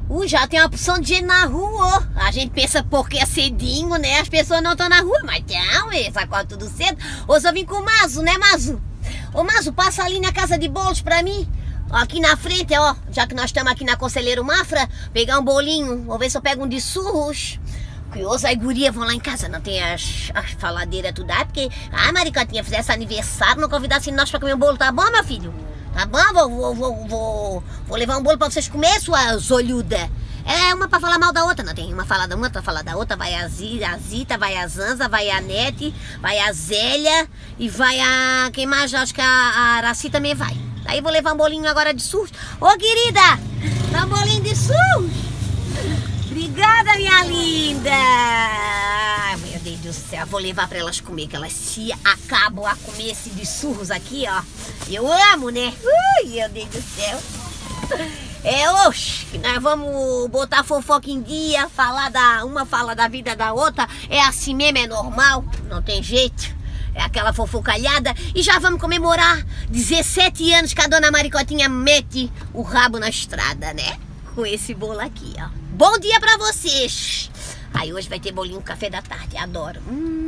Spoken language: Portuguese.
Já tem uma porção de gente na rua. A gente pensa porque é cedinho, né? As pessoas não estão na rua, mas não, eles acordam tudo cedo. Hoje eu vim com o Mazo, né, Mazo? Ô, Mazo, passa ali na casa de bolos pra mim. Aqui na frente, ó, já que nós estamos aqui na Conselheiro Mafra, pegar um bolinho. Vou ver se eu pego um de surros. Que hoje as gurias vão lá em casa, não tem as faladeiras tudo aí, porque a Maricotinha fizesse aniversário, não convidasse nós pra comer um bolo, tá bom, meu filho? Tá bom? Vou levar um bolo pra vocês comer, suas olhudas. É uma pra falar mal da outra, não tem uma falar da uma, outra falar da outra. Vai a Zita, vai a Zanza, vai a Nete, vai a Zélia e vai a... Quem mais? Acho que a Araci também vai. Aí vou levar um bolinho agora de surros. Ô, querida, dá um bolinho de surros. Obrigada, minha linda. Ai, meu Deus do céu, vou levar pra elas comer, que elas se acabam a comer esse de surros aqui, ó. Eu amo, né? Meu Deus do céu. Oxe, que nós vamos botar fofoca em dia, uma fala da vida da outra, é assim mesmo, é normal, não tem jeito. É aquela fofocalhada e já vamos comemorar 17 anos que a dona Maricotinha mete o rabo na estrada, né? Com esse bolo aqui, ó. Bom dia pra vocês! Aí hoje vai ter bolinho café da tarde, adoro.